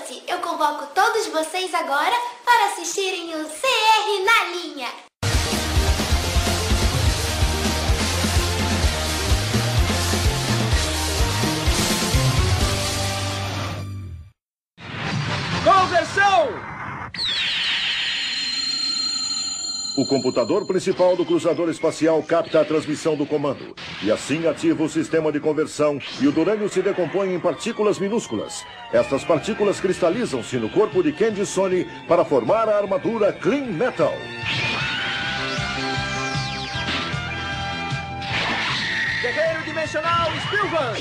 doce, eu convoco todos vocês agora para assistirem o CR na linha. Conversão! O computador principal do cruzador espacial capta a transmissão do comando. E assim ativa o sistema de conversão e o Durânio se decompõe em partículas minúsculas. Estas partículas cristalizam-se no corpo de Candy Sony para formar a armadura Clean Metal. Guerreiro Dimensional Spilvan!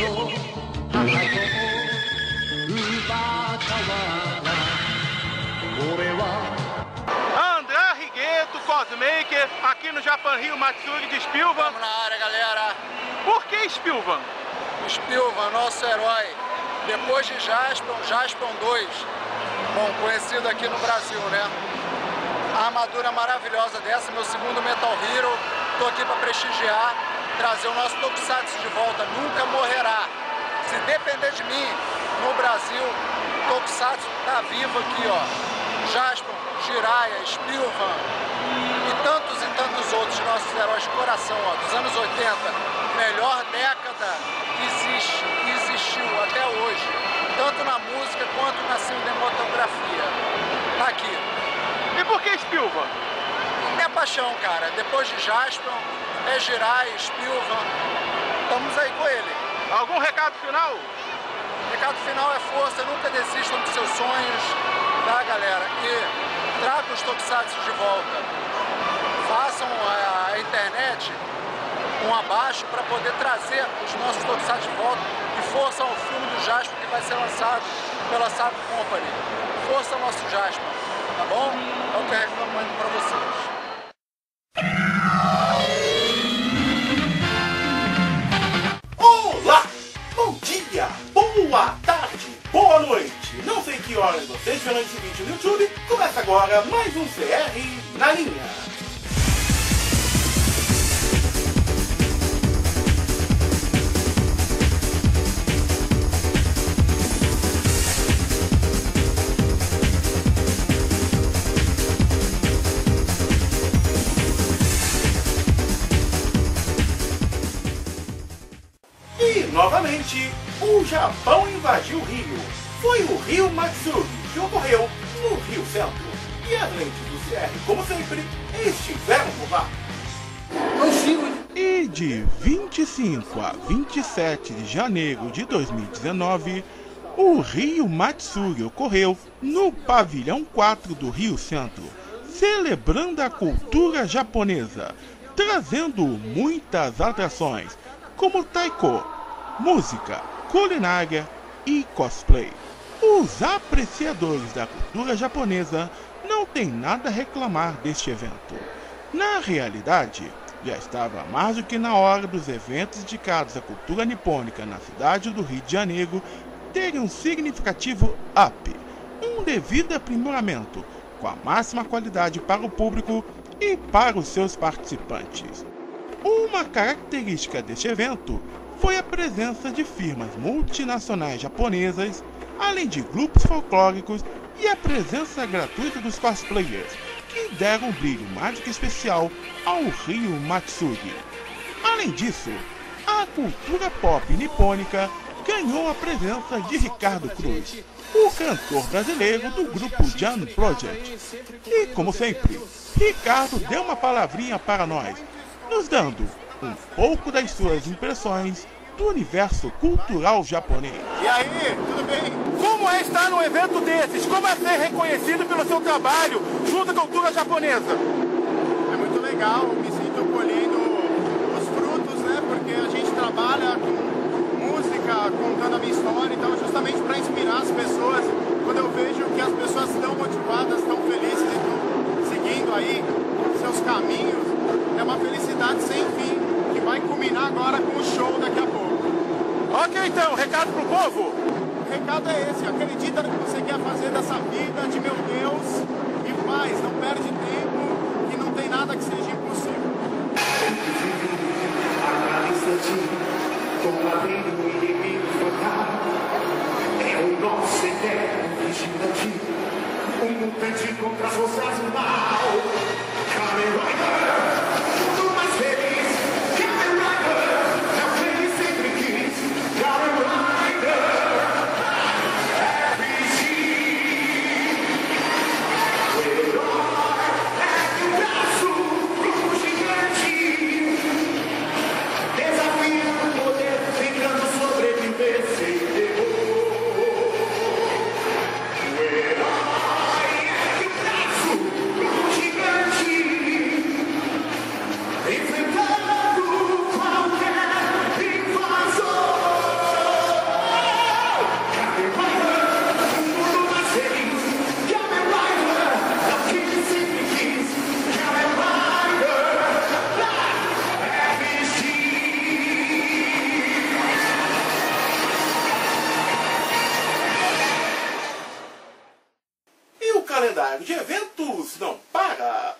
André Rigueto, Cosmaker, aqui no Japan Rio Matsugi de Spilvan. Vamos na área, galera. Por que Spilvan? O Spilvan, nosso herói. Depois de Jaspion 2. Bom, conhecido aqui no Brasil, né? A armadura maravilhosa dessa, meu segundo Metal Hero. Tô aqui para prestigiar, trazer o nosso Tokusatsu de volta. Nunca morrerá. Se depender de mim, no Brasil, Tokusatsu tá vivo aqui, ó. Jaspion, Jiraiya, Spilvan e tantos outros nossos heróis de coração, ó, dos anos 80. Melhor década que existiu até hoje, tanto na música quanto na cinematografia. Tá aqui. E por que Spilvan? Minha paixão, cara. Depois de Jaspion, é Jiraiya, Spilvan. Estamos aí com ele. Algum recado final? O recado final é força, nunca desistam dos seus sonhos, tá, galera? E tragam os Tokusatsu de volta. Façam a internet um abaixo para poder trazer os nossos Tokusatsu de volta e força ao filme do Jaspion que vai ser lançado pela Sato Company. Força ao nosso Jaspion, tá bom? É o que eu recomendo para vocês. Olá! Bom dia, boa tarde, boa noite. Não sei que horas vocês viram esse vídeo no YouTube. Começa agora mais um CR na linha. E novamente, o Japão invadiu o Rio. Foi o Rio Matsugi que ocorreu no Rio Centro. E as lentes do CR, como sempre, estiveram por lá. E de 25 a 27 de janeiro de 2019, o Rio Matsugi ocorreu no Pavilhão 4 do Rio Centro, celebrando a cultura japonesa, trazendo muitas atrações, como taiko, música, culinária e cosplay. Os apreciadores da cultura japonesa não têm nada a reclamar deste evento. Na realidade, já estava mais do que na hora dos eventos dedicados à cultura nipônica na cidade do Rio de Janeiro terem um significativo up, um devido aprimoramento, com a máxima qualidade para o público e para os seus participantes. Uma característica deste evento foi a presença de firmas multinacionais japonesas, além de grupos folclóricos e a presença gratuita dos cosplayers, que deram um brilho mágico especial ao Rio Matsugi. Além disso, a cultura pop nipônica ganhou a presença de Ricardo Cruz, o cantor brasileiro do grupo Jam Project. E, como sempre, Ricardo deu uma palavrinha para nós, nos dando um pouco das suas impressões do universo cultural japonês. E aí, tudo bem? Como é estar num evento desses? Como é ser reconhecido pelo seu trabalho junto à cultura japonesa? É muito legal, me sinto colhendo os frutos, né? Porque a gente trabalha com música, contando a minha história, então justamente para inspirar as pessoas. Quando eu vejo que as pessoas estão motivadas, estão felizes e estão seguindo aí seus caminhos, é uma felicidade sem fim, que vai culminar agora com o show daqui a pouco. Ok, então, recado pro povo? O recado é esse, acredita no que você quer fazer dessa vida, de meu Deus, e faz, não perde tempo, que não tem nada que seja impossível. o nosso eterno vigilante, mutante contra as forças do mal. Kamen Rider, mundo mais feliz. Kamen Rider, é o que ele sempre quis. Kamen Rider, FG. O herói é o braço do gigante, desafiando o poder, tentando sobreviver sem terror. O herói é o braço do gigante, enfrentando qualquer invasor. Kamen Rider, um mundo mais feliz. Kamen Rider, é o que ele sempre quis. Kamen Rider, FG. E o calendário de eventos não para.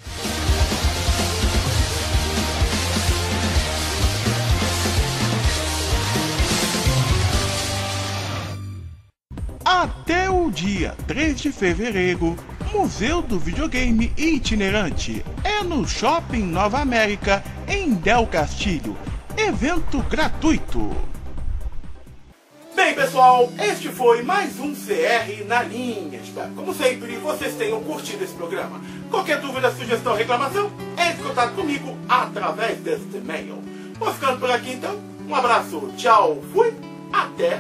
Até o dia 3 de fevereiro, Museu do Videogame Itinerante é no Shopping Nova América, em Del Castillo. Evento gratuito. Bem, pessoal, este foi mais um CR na linha. Espero, como sempre, vocês tenham curtido esse programa. Qualquer dúvida, sugestão, reclamação, entre em contato comigo através deste e-mail. Vou ficando por aqui, então. Um abraço, tchau, fui, até